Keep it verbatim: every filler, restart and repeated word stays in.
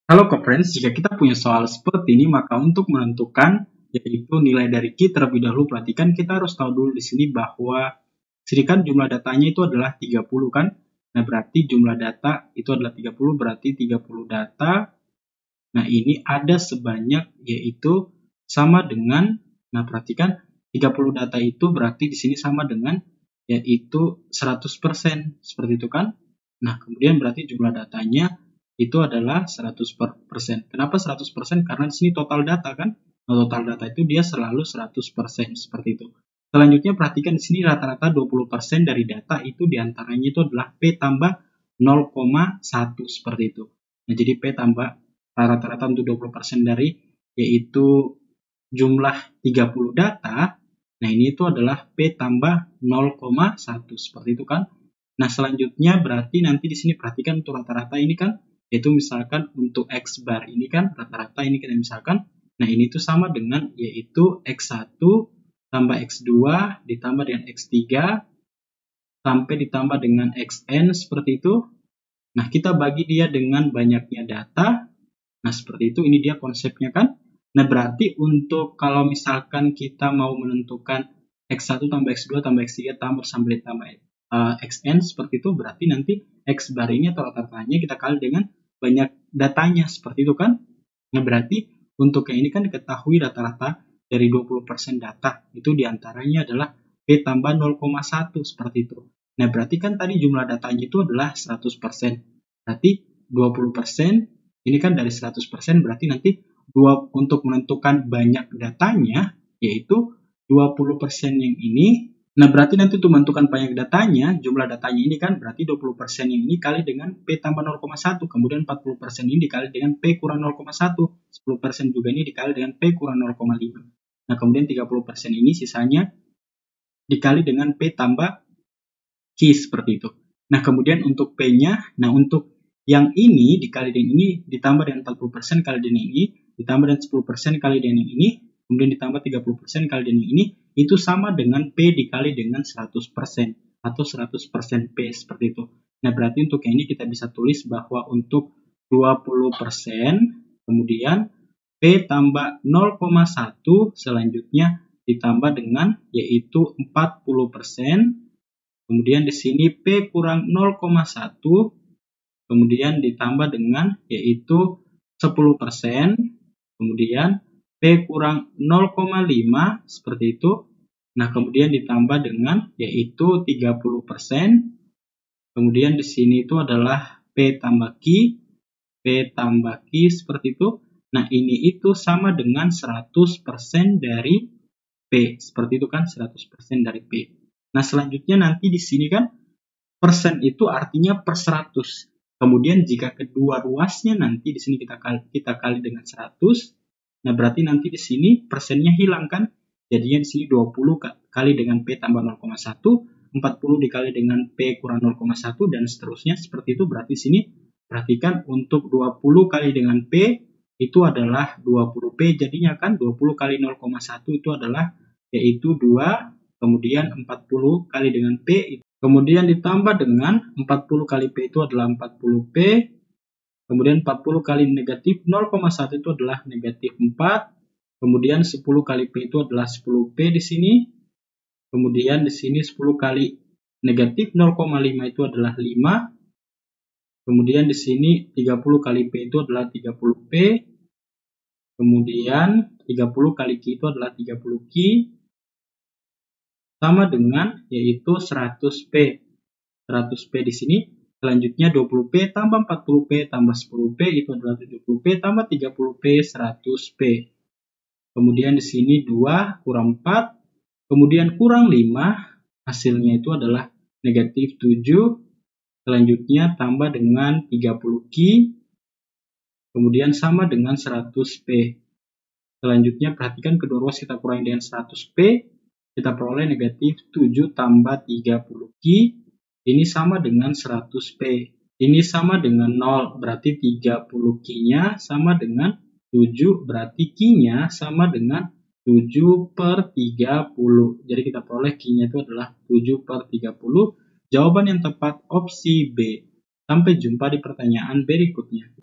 Halo Friends, jika kita punya soal seperti ini, maka untuk menentukan yaitu nilai dari key terlebih dahulu, perhatikan kita harus tahu dulu di sini bahwa sedangkan jumlah datanya itu adalah tiga puluh kan. Nah, berarti jumlah data itu adalah tiga puluh, berarti tiga puluh data. Nah, ini ada sebanyak yaitu sama dengan, nah perhatikan tiga puluh data itu berarti di sini sama dengan yaitu seratus persen, seperti itu kan. Nah, kemudian berarti jumlah datanya itu adalah seratus persen. Kenapa seratus persen? Karena di sini total data kan. Nah, total data itu dia selalu seratus persen seperti itu. Selanjutnya perhatikan di sini rata-rata dua puluh persen dari data itu diantaranya itu adalah P tambah nol koma satu seperti itu. Nah, jadi P tambah rata-rata untuk dua puluh persen dari yaitu jumlah tiga puluh data. Nah, ini itu adalah P tambah nol koma satu seperti itu kan. Nah, selanjutnya berarti nanti di sini perhatikan untuk rata-rata ini kan, yaitu misalkan untuk X bar ini kan rata-rata ini kita misalkan, nah ini tuh sama dengan yaitu X satu tambah X dua ditambah dengan X tiga sampai ditambah dengan X N seperti itu. Nah, kita bagi dia dengan banyaknya data. Nah, seperti itu, ini dia konsepnya kan. Nah, berarti untuk kalau misalkan kita mau menentukan X satu tambah X dua tambah X tiga tambah sampai ditambah uh, X N seperti itu, berarti nanti X bar ini atau rata-ratanya kita kali dengan banyak datanya, seperti itu kan. Nah, berarti untuk yang ini kan diketahui rata-rata dari dua puluh persen data, itu diantaranya adalah P tambah nol koma satu, seperti itu. Nah, berarti kan tadi jumlah datanya itu adalah seratus persen. Berarti dua puluh persen ini kan dari seratus persen, berarti nanti dua, untuk menentukan banyak datanya, yaitu dua puluh persen yang ini. Nah, berarti nanti untuk menentukan banyak datanya, jumlah datanya ini kan berarti dua puluh persen yang ini kali dengan P tambah nol koma satu, kemudian empat puluh persen ini dikali dengan P kurang nol koma satu, sepuluh persen juga ini dikali dengan P kurang nol koma lima. Nah, kemudian tiga puluh persen ini sisanya dikali dengan P tambah Q, seperti itu. Nah, kemudian untuk P-nya, nah untuk yang ini dikali dengan ini ditambah dengan empat puluh persen kali dengan ini ditambah dengan sepuluh persen kali dengan ini, kemudian ditambah tiga puluh persen kali dengan ini, itu sama dengan P dikali dengan seratus persen atau seratus persen P, seperti itu. Nah, berarti untuk yang ini kita bisa tulis bahwa untuk dua puluh persen kemudian P tambah nol koma satu selanjutnya ditambah dengan yaitu empat puluh persen, kemudian di sini P kurang nol koma satu, kemudian ditambah dengan yaitu sepuluh persen, kemudian P kurang nol koma lima, seperti itu. Nah, kemudian ditambah dengan yaitu tiga puluh persen, kemudian di sini itu adalah P tambah Q, P tambah Q, seperti itu. Nah, ini itu sama dengan seratus persen dari P, seperti itu kan, seratus persen dari P. Nah, selanjutnya nanti di sini kan persen itu artinya per seratus. Kemudian jika kedua ruasnya nanti di sini kita kali, kita kali dengan seratus. Nah, berarti nanti di sini persennya hilang kan? Jadinya di sini dua puluh kali dengan P tambah nol koma satu, empat puluh dikali dengan P kurang nol koma satu, dan seterusnya seperti itu. Berarti sini perhatikan untuk dua puluh kali dengan P itu adalah dua puluh P, jadinya kan dua puluh kali nol koma satu itu adalah yaitu dua, kemudian empat puluh kali dengan P, kemudian ditambah dengan empat puluh kali P itu adalah empat puluh P, kemudian empat puluh kali negatif nol koma satu itu adalah negatif empat, kemudian sepuluh kali P itu adalah sepuluh P di sini, kemudian di sini sepuluh kali negatif nol koma lima itu adalah lima, kemudian di sini tiga puluh kali P itu adalah tiga puluh P, kemudian tiga puluh kali Q itu adalah tiga puluh Q, sama dengan yaitu seratus P. seratus P di sini. Selanjutnya dua puluh P tambah empat puluh P tambah sepuluh P itu adalah tujuh puluh P tambah tiga puluh P, seratus P. Kemudian di sini dua kurang empat, kemudian kurang lima, hasilnya itu adalah negatif tujuh. Selanjutnya tambah dengan tiga puluh Q, kemudian sama dengan seratus P. Selanjutnya perhatikan kedua ruas kita kurangi dengan seratus P, kita peroleh negatif tujuh tambah tiga puluh Q, ini sama dengan seratus P. Ini sama dengan nol, berarti tiga puluh Q-nya sama dengan tujuh, berarti Q-nya sama dengan tujuh per tiga puluh. Jadi kita peroleh Q-nya itu adalah tujuh per tiga puluh. Jawaban yang tepat opsi B. Sampai jumpa di pertanyaan berikutnya.